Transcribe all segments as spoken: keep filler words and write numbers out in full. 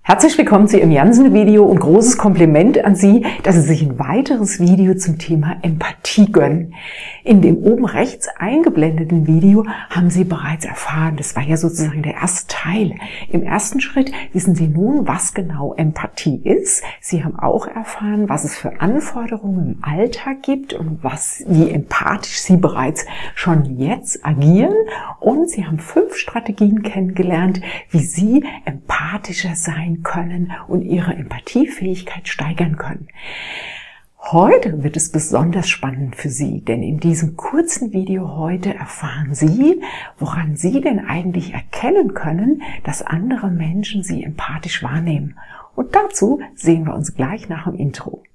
Herzlich willkommen zu Ihrem Jansen-Video und großes Kompliment an Sie, dass Sie sich ein weiteres Video zum Thema Empathie gönnen. In dem oben rechts eingeblendeten Video haben Sie bereits erfahren, das war ja sozusagen der erste Teil. Im ersten Schritt wissen Sie nun, was genau Empathie ist. Sie haben auch erfahren, was es für Anforderungen im Alltag gibt und was, wie empathisch Sie bereits schon jetzt agieren. Und Sie haben fünf Strategien kennengelernt, wie Sie empathischer sein können und ihre Empathiefähigkeit steigern können. Heute wird es besonders spannend für Sie, denn in diesem kurzen Video heute erfahren Sie, woran Sie denn eigentlich erkennen können, dass andere Menschen Sie empathisch wahrnehmen. Und dazu sehen wir uns gleich nach dem Intro.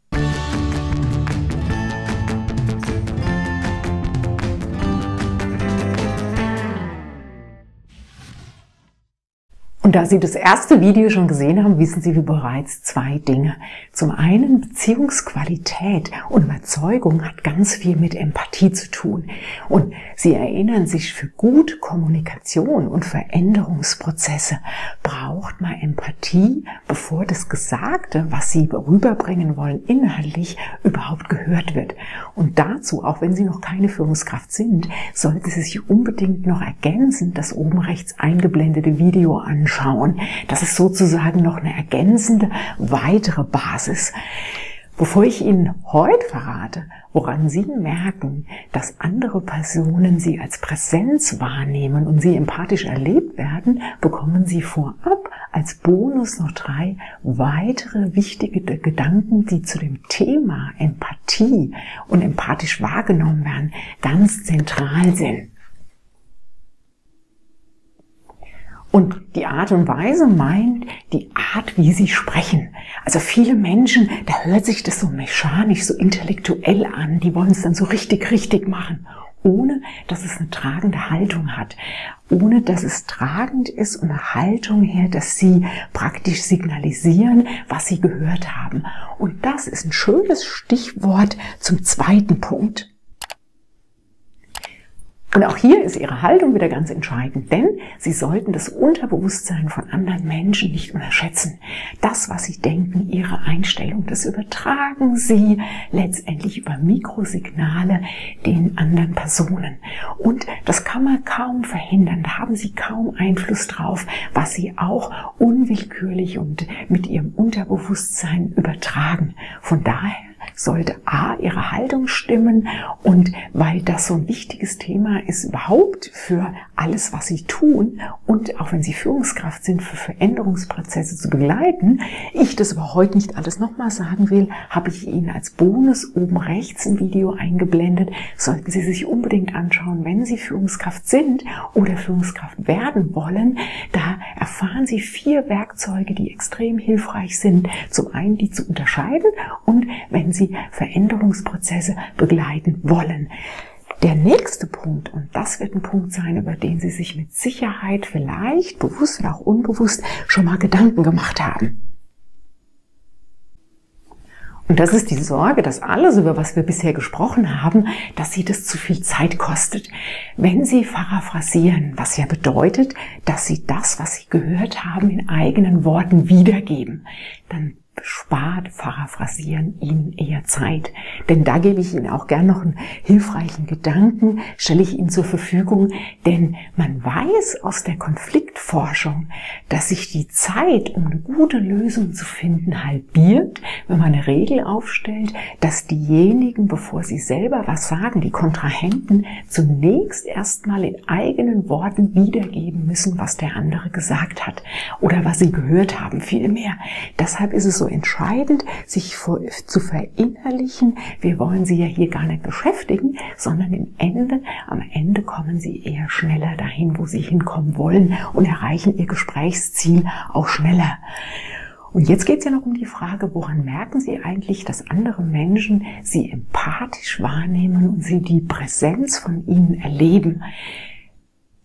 Und da Sie das erste Video schon gesehen haben, wissen Sie bereits zwei Dinge. Zum einen, Beziehungsqualität und Überzeugung hat ganz viel mit Empathie zu tun. Und Sie erinnern sich, für gute Kommunikation und Veränderungsprozesse braucht man Empathie, bevor das Gesagte, was Sie rüberbringen wollen, inhaltlich überhaupt gehört wird. Und dazu, auch wenn Sie noch keine Führungskraft sind, sollten Sie sich unbedingt noch ergänzend das oben rechts eingeblendete Video anschauen. Schauen. Das ist sozusagen noch eine ergänzende, weitere Basis. Bevor ich Ihnen heute verrate, woran Sie merken, dass andere Personen Sie als Präsenz wahrnehmen und Sie empathisch erlebt werden, bekommen Sie vorab als Bonus noch drei weitere wichtige Gedanken, die zu dem Thema Empathie und empathisch wahrgenommen werden, ganz zentral sind. Und die Art und Weise meint die Art, wie sie sprechen. Also viele Menschen, da hört sich das so mechanisch, so intellektuell an. Die wollen es dann so richtig, richtig machen, ohne dass es eine tragende Haltung hat. Ohne dass es tragend ist und eine Haltung her, dass sie praktisch signalisieren, was sie gehört haben. Und das ist ein schönes Stichwort zum zweiten Punkt. Und auch hier ist Ihre Haltung wieder ganz entscheidend, denn Sie sollten das Unterbewusstsein von anderen Menschen nicht unterschätzen. Das, was Sie denken, Ihre Einstellung, das übertragen Sie letztendlich über Mikrosignale den anderen Personen. Und das kann man kaum verhindern, da haben Sie kaum Einfluss drauf, was Sie auch unwillkürlich und mit Ihrem Unterbewusstsein übertragen. Von daher sollte A, Ihre Haltung stimmen, und weil das so ein wichtiges Thema ist überhaupt für alles, was Sie tun und auch wenn Sie Führungskraft sind, für Veränderungsprozesse zu begleiten, ich das aber heute nicht alles nochmal sagen will, habe ich Ihnen als Bonus oben rechts ein Video eingeblendet. Sollten Sie sich unbedingt anschauen, wenn Sie Führungskraft sind oder Führungskraft werden wollen. Da erfahren Sie vier Werkzeuge, die extrem hilfreich sind. Zum einen die zu unterscheiden und wenn Sie Veränderungsprozesse begleiten wollen. Der nächste Punkt, und das wird ein Punkt sein, über den Sie sich mit Sicherheit vielleicht bewusst oder auch unbewusst schon mal Gedanken gemacht haben. Und das ist die Sorge, dass alles, über was wir bisher gesprochen haben, dass Sie das zu viel Zeit kostet. Wenn Sie paraphrasieren, was ja bedeutet, dass Sie das, was Sie gehört haben, in eigenen Worten wiedergeben, dann spart Paraphrasieren Ihnen eher Zeit. Denn da gebe ich Ihnen auch gern noch einen hilfreichen Gedanken, stelle ich Ihnen zur Verfügung, denn man weiß aus der Konfliktforschung, dass sich die Zeit, um eine gute Lösung zu finden, halbiert, wenn man eine Regel aufstellt, dass diejenigen, bevor sie selber was sagen, die Kontrahenten, zunächst erstmal in eigenen Worten wiedergeben müssen, was der andere gesagt hat oder was sie gehört haben, vielmehr. Deshalb ist es so entscheidend, sich zu verinnerlichen, wir wollen Sie ja hier gar nicht beschäftigen, sondern im Ende, am Ende kommen Sie eher schneller dahin, wo Sie hinkommen wollen und erreichen Ihr Gesprächsziel auch schneller. Und jetzt geht es ja noch um die Frage, woran merken Sie eigentlich, dass andere Menschen Sie empathisch wahrnehmen und Sie die Präsenz von Ihnen erleben?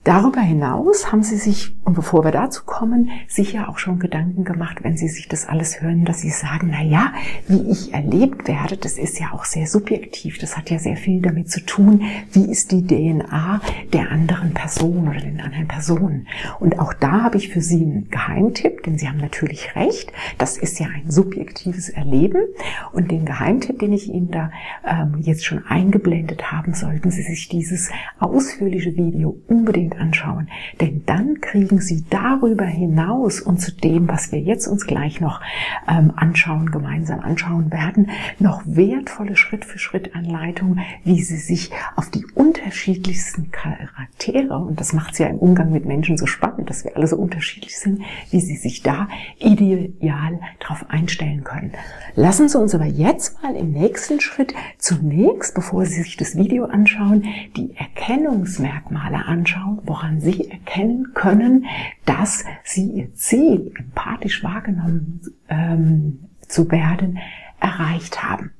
Darüber hinaus haben Sie sich, und bevor wir dazu kommen, sicher auch schon Gedanken gemacht, wenn Sie sich das alles hören, dass Sie sagen, na ja, wie ich erlebt werde, das ist ja auch sehr subjektiv. Das hat ja sehr viel damit zu tun, wie ist die D N A der anderen Person oder den anderen Personen. Und auch da habe ich für Sie einen Geheimtipp, denn Sie haben natürlich recht, das ist ja ein subjektives Erleben. Und den Geheimtipp, den ich Ihnen da ähm, jetzt schon eingeblendet habe, sollten Sie sich dieses ausführliche Video unbedingt anschauen, denn dann kriegen Sie darüber hinaus und zu dem, was wir jetzt uns gleich noch ähm, anschauen, gemeinsam anschauen werden, noch wertvolle Schritt-für-Schritt-Anleitungen, wie Sie sich auf die unterschiedlichsten Charaktere, und das macht es ja im Umgang mit Menschen so spannend, dass wir alle so unterschiedlich sind, wie Sie sich da ideal darauf einstellen können. Lassen Sie uns aber jetzt mal im nächsten Schritt zunächst, bevor Sie sich das Video anschauen, die Erkennungsmerkmale anschauen, woran Sie erkennen können, dass Sie Ihr Ziel, empathisch wahrgenommen ähm, zu werden, erreicht haben.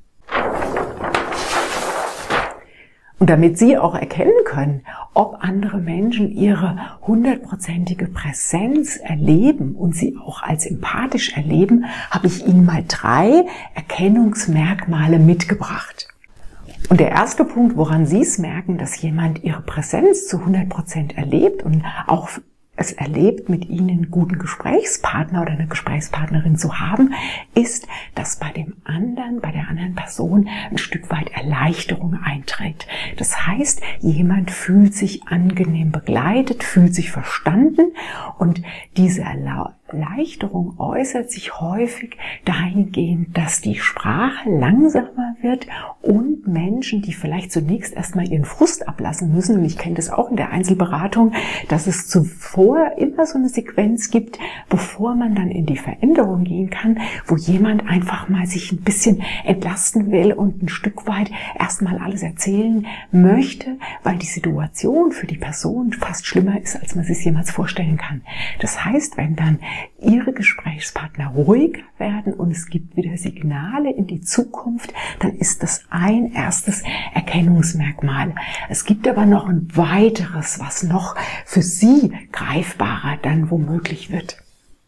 Und damit Sie auch erkennen können, ob andere Menschen ihre hundertprozentige Präsenz erleben und sie auch als empathisch erleben, habe ich Ihnen mal drei Erkennungsmerkmale mitgebracht. Und der erste Punkt, woran Sie es merken, dass jemand Ihre Präsenz zu hundert Prozent erlebt und auch es erlebt, mit Ihnen einen guten Gesprächspartner oder eine Gesprächspartnerin zu haben, ist, dass bei dem anderen, bei der anderen Person ein Stück weit Erleichterung eintritt. Das heißt, jemand fühlt sich angenehm begleitet, fühlt sich verstanden und diese Erleichterung äußert sich häufig dahingehend, dass die Sprache langsamer wird und Menschen, die vielleicht zunächst erstmal ihren Frust ablassen müssen, und ich kenne das auch in der Einzelberatung, dass es zuvor immer so eine Sequenz gibt, bevor man dann in die Veränderung gehen kann, wo jemand einfach mal sich ein bisschen entlasten will und ein Stück weit erstmal alles erzählen möchte, weil die Situation für die Person fast schlimmer ist, als man sich jemals vorstellen kann. Das heißt, wenn dann Ihre Gesprächspartner ruhiger werden und es gibt wieder Signale in die Zukunft, dann ist das ein erstes Erkennungsmerkmal. Es gibt aber noch ein weiteres, was noch für Sie greifbarer dann womöglich wird.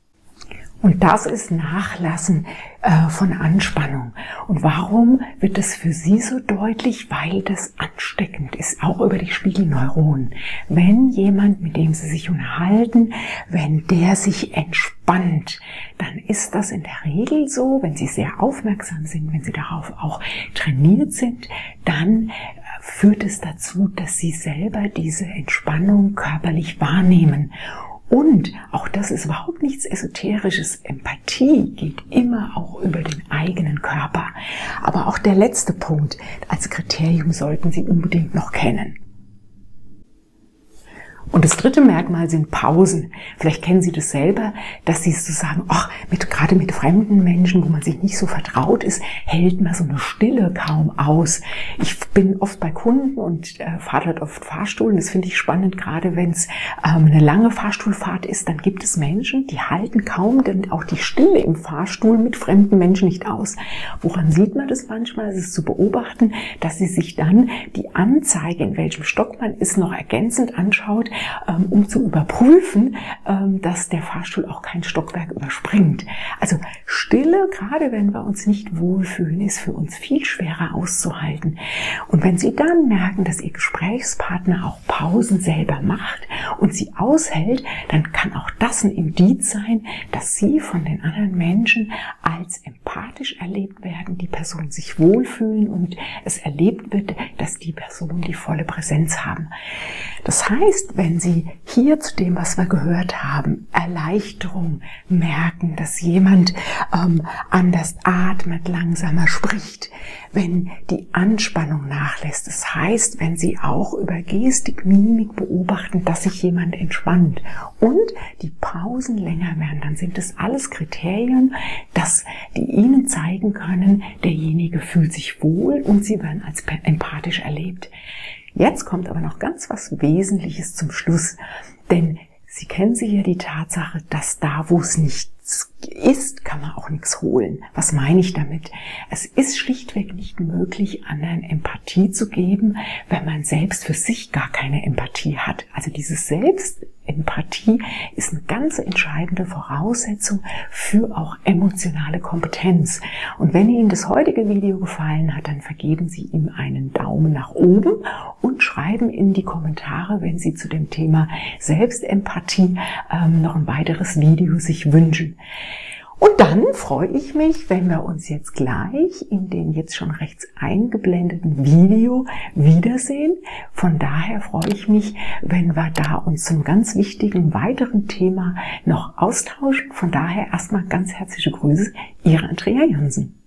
Und das ist Nachlassen äh, von Anspannung. Und warum wird das für Sie so deutlich? Weil das ansteckend ist, auch über die Spiegelneuronen. Wenn jemand, mit dem Sie sich unterhalten, wenn der sich entspannt, dann ist das in der Regel so, wenn Sie sehr aufmerksam sind, wenn Sie darauf auch trainiert sind, dann führt es dazu, dass Sie selber diese Entspannung körperlich wahrnehmen. Und auch das ist überhaupt nichts Esoterisches. Empathie geht immer auch über den eigenen Körper. Aber auch der letzte Punkt als Kriterium sollten Sie unbedingt noch kennen. Und das dritte Merkmal sind Pausen. Vielleicht kennen Sie das selber, dass Sie so sagen, ach, mit, gerade mit fremden Menschen, wo man sich nicht so vertraut ist, hält man so eine Stille kaum aus. Ich bin oft bei Kunden und äh, fahre dort oft Fahrstuhl. Und das finde ich spannend, gerade wenn es ähm, eine lange Fahrstuhlfahrt ist, dann gibt es Menschen, die halten kaum denn auch die Stille im Fahrstuhl mit fremden Menschen nicht aus. Woran sieht man das manchmal? Es ist zu beobachten, dass sie sich dann die Anzeige, in welchem Stock man ist, noch ergänzend anschaut, um zu überprüfen, dass der Fahrstuhl auch kein Stockwerk überspringt. Also Stille, gerade wenn wir uns nicht wohlfühlen, ist für uns viel schwerer auszuhalten. Und wenn Sie dann merken, dass Ihr Gesprächspartner auch Pausen selber macht und sie aushält, dann kann auch das ein Indiz sein, dass Sie von den anderen Menschen als empathisch erlebt werden, die Person sich wohlfühlen und es erlebt wird, dass die Personen die volle Präsenz haben. Das heißt, wenn Sie hier zu dem, was wir gehört haben, Erleichterung merken, dass jemand ähm, anders atmet, langsamer spricht, wenn die Anspannung nachlässt, das heißt, wenn Sie auch über Gestik, Mimik beobachten, dass sich jemand entspannt und die Pausen länger werden, dann sind das alles Kriterien, dass die Ihnen zeigen können, derjenige fühlt sich wohl und Sie werden als empathisch erlebt. Jetzt kommt aber noch ganz was Wesentliches zum Schluss, denn Sie kennen sicher die Tatsache, dass da, wo es nichts ist, kann man auch nichts holen. Was meine ich damit? Es ist schlichtweg nicht möglich, anderen Empathie zu geben, wenn man selbst für sich gar keine Empathie hat. Also diese Selbstempathie ist eine ganz entscheidende Voraussetzung für auch emotionale Kompetenz. Und wenn Ihnen das heutige Video gefallen hat, dann vergeben Sie ihm einen Daumen nach oben und schreiben in die Kommentare, wenn Sie zu dem Thema Selbstempathie ähm, noch ein weiteres Video sich wünschen. Und dann freue ich mich, wenn wir uns jetzt gleich in den jetzt schon rechts eingeblendeten Video wiedersehen. Von daher freue ich mich, wenn wir da uns zum ganz wichtigen weiteren Thema noch austauschen. Von daher erstmal ganz herzliche Grüße, Ihre Andrea Jansen.